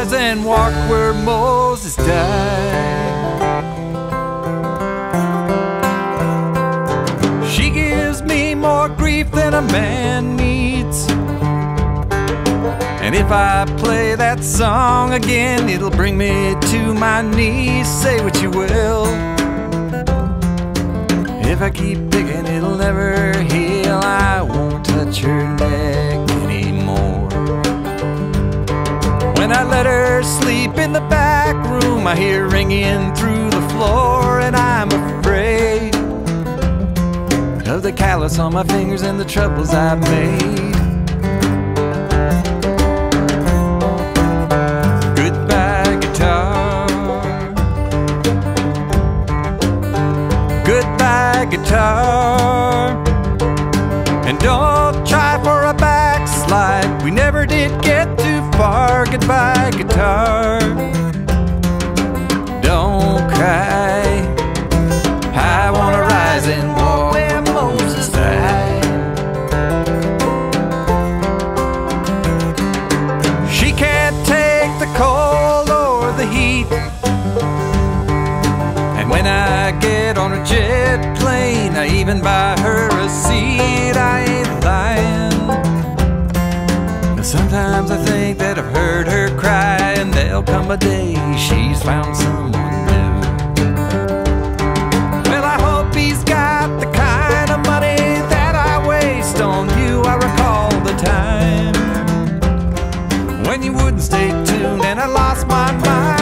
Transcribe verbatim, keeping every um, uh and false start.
rise and walk where Moses died. She gives me more grief than a man needs, and if I play that song again, it'll bring me to my knees. Say what you will, if I keep digging, it'll never heal. I won't touch her neck anymore. When I let her sleep in the back room, I hear ringing through the floor, and I'm afraid of the callus on my fingers and the troubles I've made. Goodbye, guitar. Goodbye, guitar. And don't try for a backslide, we never did get too far. Goodbye, guitar. Don't cry, I wanna rise and walk where Moses died. She can't take the cold or the heat, and when I get on a jet plane, I even buy her a seat. I ain't lying. Sometimes I think that I've heard her cry, and there'll come a day she's found someone new. Well, I hope he's got the kind of money that I waste on you. I recall the time when you wouldn't stay tuned and I lost my mind.